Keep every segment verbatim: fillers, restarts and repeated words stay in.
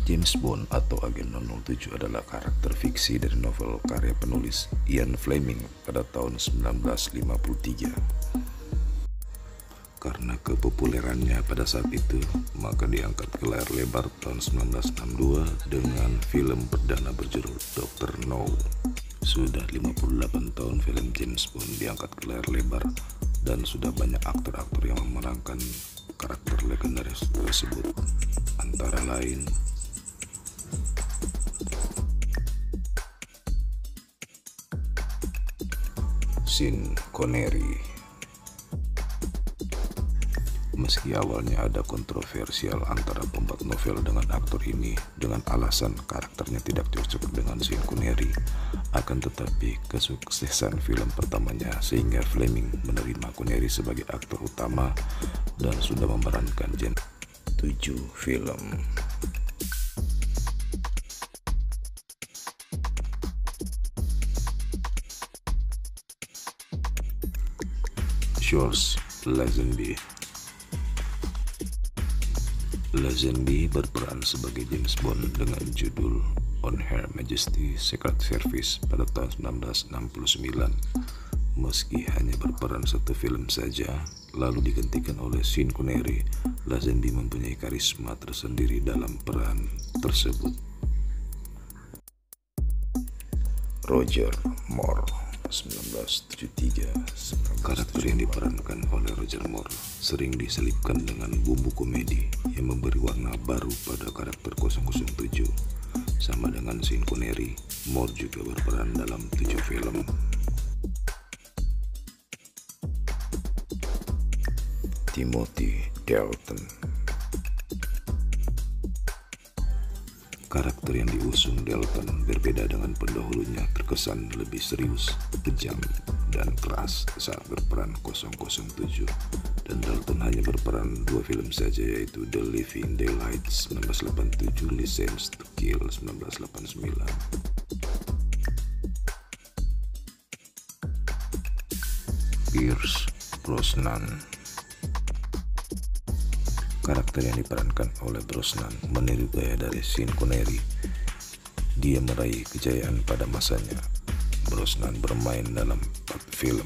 James Bond atau Agen nol nol tujuh adalah karakter fiksi dari novel karya penulis Ian Fleming pada tahun seribu sembilan ratus lima puluh tiga. Karena kepopulerannya pada saat itu, maka diangkat ke layar lebar tahun seribu sembilan ratus enam puluh dua dengan film perdana berjudul dokter No. Sudah lima puluh delapan tahun film James Bond diangkat ke layar lebar dan sudah banyak aktor-aktor yang memerankan karakter legendaris tersebut, antara lain Sean Connery. Meski awalnya ada kontroversial antara pembuat novel dengan aktor ini dengan alasan karakternya tidak cocok dengan Sean Connery, akan tetapi kesuksesan film pertamanya sehingga Fleming menerima Connery sebagai aktor utama dan sudah memerankan James tujuh film. George Lazenby. Lazenby berperan sebagai James Bond dengan judul On Her Majesty Secret Service pada tahun seribu sembilan ratus enam puluh sembilan. Meski hanya berperan satu film saja, lalu digantikan oleh Sean Connery, Lazenby mempunyai karisma tersendiri dalam peran tersebut. Roger Moore seribu sembilan ratus tujuh puluh tiga. Karakter yang diperankan oleh Roger Moore sering diselipkan dengan bumbu komedi yang memberi warna baru pada karakter nol nol tujuh. Sama dengan Sean Connery, Moore juga berperan dalam tujuh film. Timothy Dalton. Karakter yang diusung Dalton berbeda dengan pendahulunya, terkesan lebih serius, kejam, dan keras saat berperan nol nol tujuh. Dan Dalton hanya berperan dua film saja, yaitu The Living Daylights seribu sembilan ratus delapan puluh tujuh, License to Kill seribu sembilan ratus delapan puluh sembilan. Pierce Brosnan. Karakter yang diperankan oleh Brosnan meniru gaya dari Sean Connery. Dia meraih kejayaan pada masanya. Brosnan bermain dalam empat film.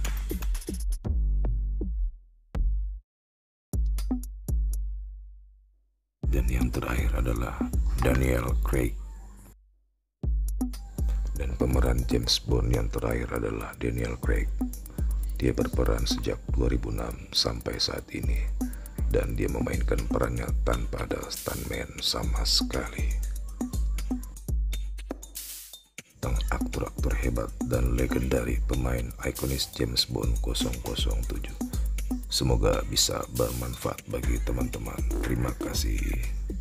Dan yang terakhir adalah Daniel Craig. Dan pemeran James Bond yang terakhir adalah Daniel Craig. Dia berperan sejak dua ribu enam sampai saat ini, dan dia memainkan perannya tanpa ada stuntman sama sekali. Tentang aktor-aktor hebat dan legendaris pemain ikonis James Bond nol nol tujuh. Semoga bisa bermanfaat bagi teman-teman. Terima kasih.